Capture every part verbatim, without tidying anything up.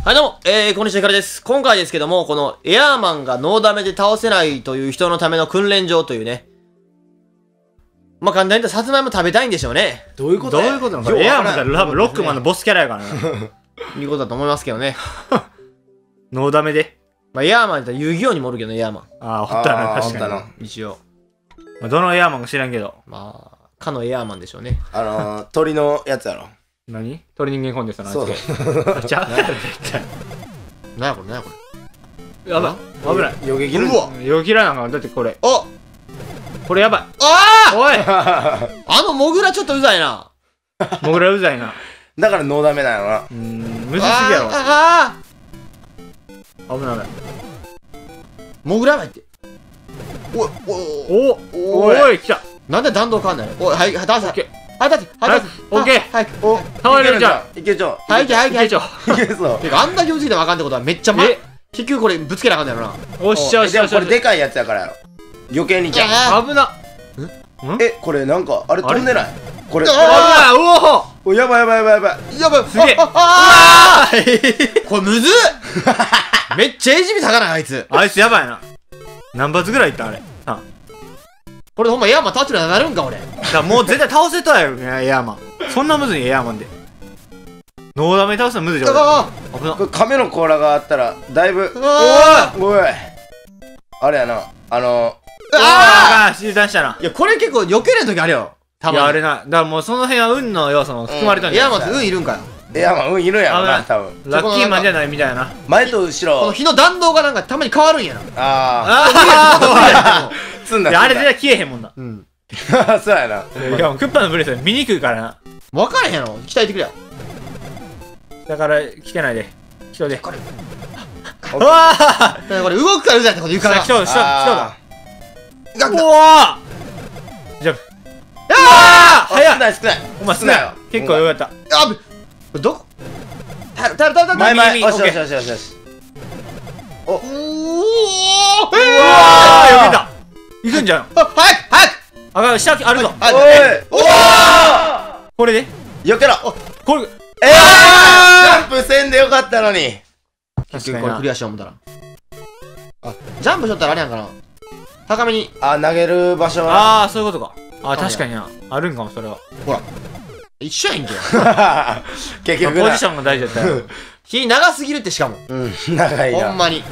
はいどうも、えー、こんにちは、ひかるです。今回ですけども、このエアーマンがノーダメで倒せないという人のための訓練場というね。まあ、簡単に言うとさつまいも食べたいんでしょうね。 どういうことどういうことなの？エアーマンが多分ロックマンのボスキャラやからな。 いうことだと思いますけどね。 ノーダメで。 まあ、エアーマンって言ったら遊戯王にもおるけどね、エアーマン。 ああ、おったな、 あー確かに。 おったな一応。 まあどのエアーマンか知らんけど。 まあ、かのエアーマンでしょうね。 あのー、鳥のやつやろ。 何鳥人間コンテストのそうやつ。ちゃう絶対。 なんやこれ、なんやこれ。 やばい。危ない。 よけきるうわよぎらなあかん。だってこれ。 あこれやばい。 あおいあのモグラちょっとうざいな。 モグラうざいな。 だからノーダメなんやろな。 うーん、むずすぎやろ。 ああ危ない危ない。 モグラやばいって。おい、おい、 おおいおい、来た。 なんで弾道変わんないのおい、はい、はい、倒せ。 オッケー。 はい、倒せ。はい、倒せ。 オッケーはい。 お倒れるじゃん。 いけるじゃん。 はい、はい、はい、はい。 いけちょ。 いけそう。 てか、あんだけぶつけてもあかんってことはめっちゃま、 え結局これぶつけなあかんだよな。 おっしゃおっしでもゃおっしゃ。 これでかいやつやからやろ。余計にじゃん。 あ危な。 え、これなんか、あれ飛んでないこれ。 あ危ない。おおおやばいやばいやばいやばい。 やばい、 すげえ。 ああーこれむずっめっちゃエジビ下がない、あいつ。 あいつやばいな。何発ぐらいいったあれ。あ。 これほんまエアーマンタッチになるんか、俺。 だからもう絶対倒せたやろね、エアーマン。そんなむずいエアーマンで。ノーダメ倒すのむずいじゃん。 あ危な。 これ亀の甲羅があったら、だいぶ。 あおいあれやな。あのあああ、手段したな。 いや、これ結構避けれん時あるよ。たいや、 まに。 あれな。だからもうその辺は運の要素も含まれたんじゃないエアーマンって運いるんかよ。 ー、いや、まあ、うん、いるんやろな、 危ない多分。 ラッキーマンじゃないみたいな。 前と後ろ。 この火の弾道がなんかたまに変わるんやな。 あああ。積んだ。 ああれ絶対消えへんもんな。 うん。 そうやな。 いや、もうクッパのブレス見にくいからな。 分からへんやろ。鍛えてくれよ。 だから、来てないで。人で。 これ。 うわあだからこれ動くからうざいってこと言うから。 人だ、人だ、人だ。 あガクうわージャンプ。ああー早い少ない少ない。 お前少ない。結構よかった。 あぶどこたるたるたるたる前前。 右右よしよしよしよしよし。 おおうわーよけた行くんじゃん。 早く早くあが、下あるぞ。 はいおいおーこれでよけろこれ、 ええー、ジャンプせんでよかったのに。 確かになこれク。リアしよう思ったら。あ、ジャンプしとったらあれやんかな。高めに、 あ、投げる場所は。 ああ、そういうことか。ああ、確かにな。あるんかも、それは。 ほら。一緒やんけ。 結局なポジションが大事だったよ。 火長すぎるってしかも。 うん、長いな。 ほんまに。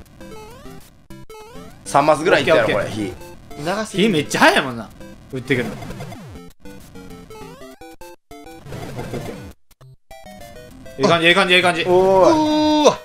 さんマスぐらいいったやろ、 オッケーこれ、火。 長すぎる。 火めっちゃ早いもんな。打ってくるの。ええ感じ、ええ感じ、ええ感じ。 おーい。 うーわ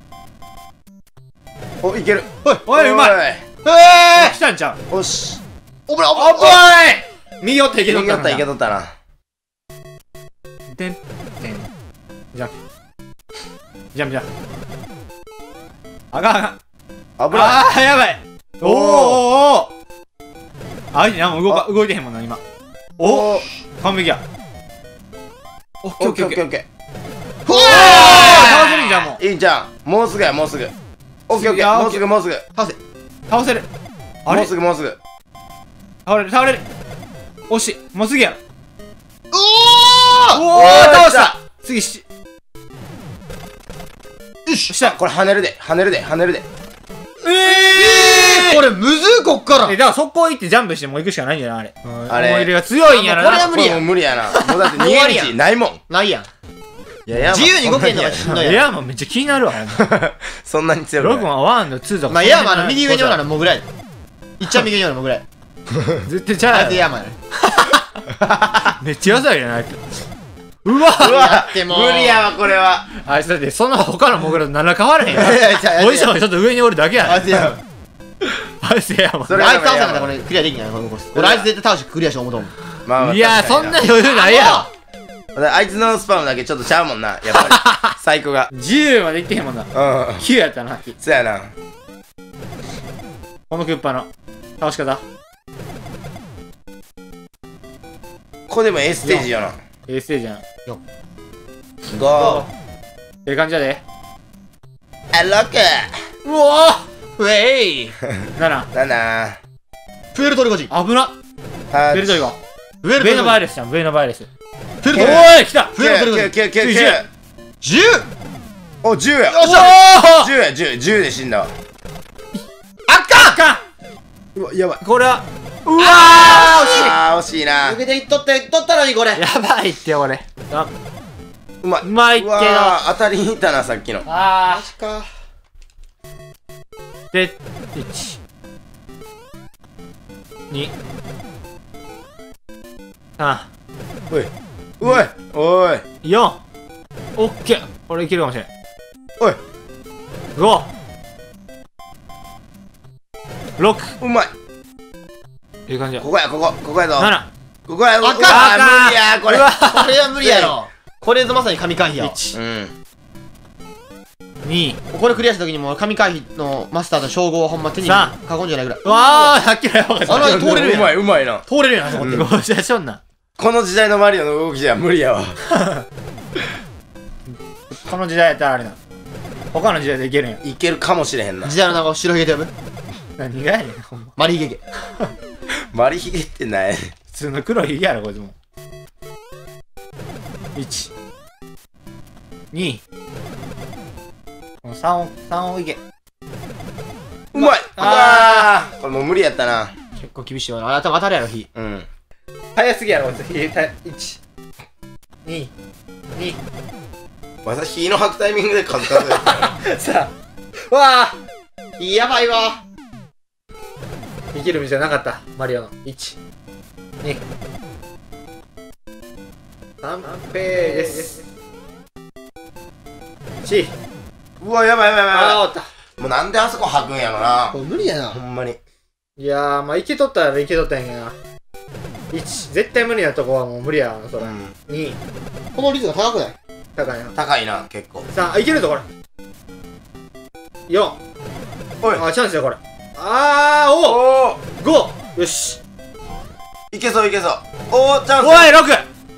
お、いける。 おい、うまい。 え来たんちゃうおい。おし。 ーおぶらおぶあぶらい右寄っていけとったのいけとった、いけとったな。 てん、てん。ジャンプ。ジャンプ、ジャンプ。あかん、あかん。 危ない。 ああ、やばい。おーおーおーあいつなんも動か、動いてへんもんな、今。おおー完璧や。オッケーオッケーオッケー。 オッケーオッケー。 ふわ倒せるんじゃん、もう。 いいじゃん。もうすぐや、もうすぐ。オッケーオッケあー。もうすぐ、もうすぐ。 倒せ。 倒せる。あれもうすぐ、もうすぐ。 倒れる、倒れる。惜しい。もうすぐやろ。 おーおおーー倒し来た次し、 よしした。 これ跳ねるで、跳ねるで、跳ねるで。 えこれむずいこっからえ、だから速攻行ってジャンプしてもう行くしかないんじゃないあれ。 あれ思い入れが強いんやろな。 あもうこれは無理やこれもう無理やな。もうだって逃終わりやげ道ないもん。 ないやん。 いやいや、 自由に動けんのがしんどいやん。 エアーマンめっちゃ気になるわ、ほんま。 そんなに強くない。 ログマンワンのツーとか。 まあエアーマンの右上におるのもぐらい。いっちゃん右上におるのもぐらい。 絶対ちゃうやろあいつエアーマンやね。 めっちゃ安いじゃないうわうわやってもう無理やわ、これは。 あいつだってその他のモグラと何ら変わらへんよいやいやいやいやポジションがちょっと上におるだけやねあいつエアーマン。 あいつエアーマそれあいつ倒さなかったらこれクリアできんやん。俺あいつ絶対倒してクリアしよう思うと思う。 まあまあンいやーそんな余裕ないやあいつのスパムだけちょっとちゃうもんな、やっぱり。サイコが。 ろじゅうまでいってへんもんなうん。 きゅうやったなそやな。 このクッパの倒し方ここでも A ステージよな。 ええステージやんご、 ええ感じやであ、ろく、 うわーウェイなななな、 プエルトリコ人。 危なはベルトリコプエルトリコ人。 ベーノバイレスじゃんベーノバイレスプエルトリコおい来たプエルトリコ人。 きゅう、きゅう、きゅう、きゅう。 じゅうお、じゅうや。 よっしゃじゅうや、じゅう、じゅうで死んだわ。 あっかあかんうわ、やばい。 これはうわーあー、惜しいな。 抜けていっとっていっとったのにこれやばいって俺あうまい。 うまいけどうわー、当たりにいったな、さっきの。 あマジかーでいちにさんおい。おい。おい。 よんオッケーこれいけるかもしれんおい。 ごろくうまい。 いい感じやここや、ここ。ここやぞ。 ななここやぞ。 あかんうわー無理や、これ。 うわこれは無理やろこれぞまさに神回避やわうん。 にこれクリアした時にもう神回避のマスターの称号はほんま手にさ囲んじゃないぐらいうわあさっきのやばかったあの通れるやんうまい、うまいな。 通れるやんあそこってごじゃしょんなこの時代のマリオの動きじゃ無理やわ。 この時代やったらあれな他の時代でいけるんやいけるかもしれへんな。 時代の名を白ひげと呼ぶ何がやねんほんまマリヒゲマリヒゲってない。 普通の黒いひげやろこいつもいちにさんをさんをいけうまい。 ああー、これもう無理やったな。 結構厳しいわな頭当たるやろ火うん。 早すぎやろこいつひげたいちににまさ火の吐くタイミングで数数えてさあわあやばいわ生きる道じゃなかったマリオのいちにさんペーですしうわ、やばいやばいやばいやあーおったばい。もうなんであそこ吐くんやろな。 これ無理やなほんまに。 いやーまあ生きとったら生きとったんやけどないち絶対無理なとこはもう無理やわそれうん。 にこの率が高くない高いな高いな、結構。 さあいけるぞこれよんおい。 あチャンスよこれあーおおー、 ごよしいけそういけそう。おー、チャンス。 おいろく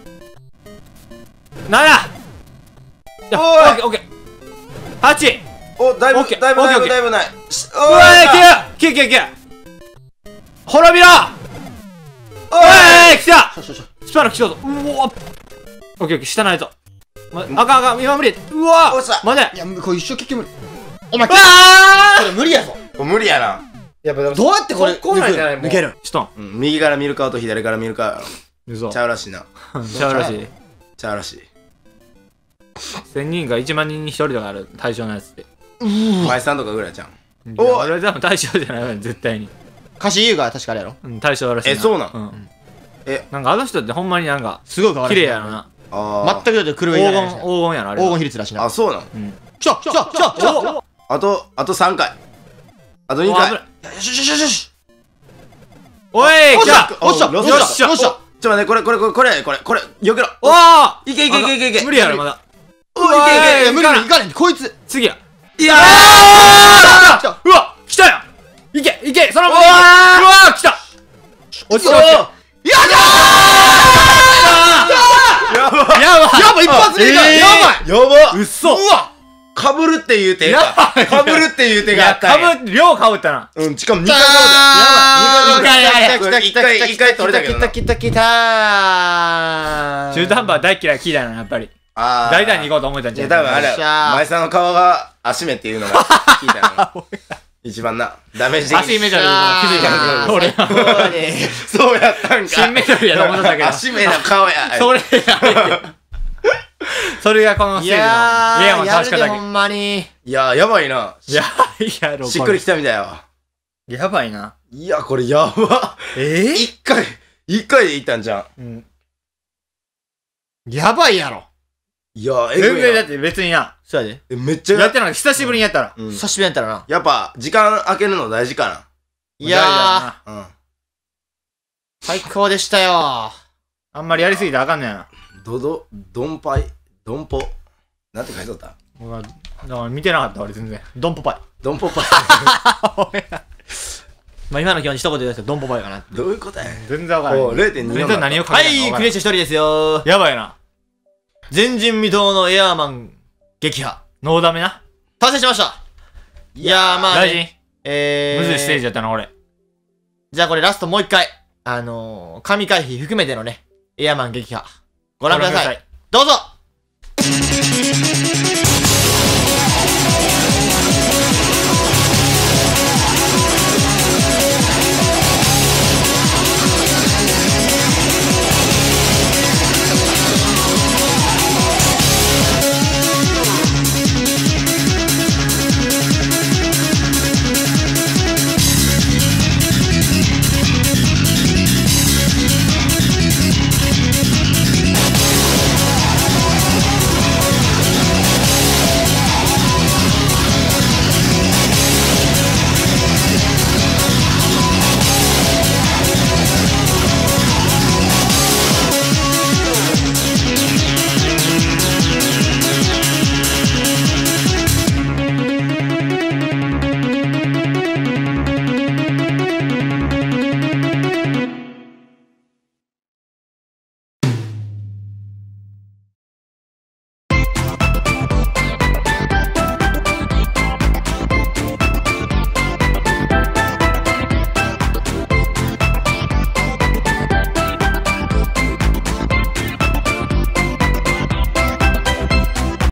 ななおいオッケーオッケーはちお、だいぶ、 オッケーだいぶ、だいぶ、 オッケーだいぶない。しうわーきゅうきゅうきゅう滅びろおい来たしょしょしょスパナ来たぞうおオッケーオッケー下ないとまあかんあかん今無理うわおっしゃ待ていやこれ一生結局無理お前うわこれ無理やぞこれ無理やな。 やっぱどうやってこれこうなんじゃないもう抜けるしとんうん、右から見る顔と左から見る顔。 嘘ちゃうらしいな。 ちゃうらしいちゃうらしい。 せんにんがいちまんにんにひとりとかある対象のやつって前さんとかぐらいちゃん。 いや俺は多分対象じゃないわよ絶対に歌詞優が確かあれやろうん対象らしいえそうなんうんえなんかあの人ってほんまになんかすごい変わ綺麗やろなあ全くだって狂い黄ない金黄金やろあれ黄金比率らしいあ。 なあ、そうなん。 うん来た来た来た来たおあと、あとさんかい。あとにおかい。 危ないよしよしよしよしおいおっし来たゃおっしゃおよっしゃよっしゃちょっと待って、これ、これ、これ、これ、これ、これ、よけろ。 おーいけいけいけいけいけ。 無理やろまだおい、いけいけいけ。 無理無理いかねんこいつ次やいや来たうわ来たよいけいけそのままうわーうわー来た落ちた落ちたややばやばいやばい一発目がえーやばいやばうっそうわかぶるっていう手やが。 ばいかぶるっていう手いがあやったんや。 かぶ量かぶったなうん、しかもに来かいたかぶった。やばい来た来た来た来た一回一回取れたけどな来た来た来た中途半端は大嫌い聞いたなやっぱりあー大胆に行こうと思ったんいや、 じゃん多分あれよっしゃー前さんの顔が足目っていうのが聞いたな。一番な。ダメージ的に。 足目じゃ気づいたあー俺最高ねそうやったんか。 新メドルやと思ってたけど足目の顔や。 それやそれがこのスいテージのやレアマンーや確かだけるでほんまにいやー、やばいな。 いやいやろしっくりきたみたいわ。 やばいないや、これやば。 え一回、一回でいったんじゃん。 うんやばいやろいやー、えぐいな。 全然だって別になそうやでえめっちゃやってなかった久しぶりにやったらうん久しぶりやったらなやっぱ、時間空けるの大事かいやーな。うん。 最高でしたよあんまりやりすぎてあかんねんなどど、どんぱい、どんぽ。なんて書いてあった僕はだから見てなかった俺全然ドンポパイどんぽパイ。 まあ今の基本一言で言うとドンポパイかなどういうことや全然わからおうんれいてんによん全然何を書はいいてんのかクリアした一人ですよやばいな前人未到のエアーマン撃破ノーダメな達成しましたいやーまあ大ね臣えーむずいステージやったな俺じゃあこれラストもう一回あのー神回避含めてのねエアーマン撃破ご覧くださいどうぞ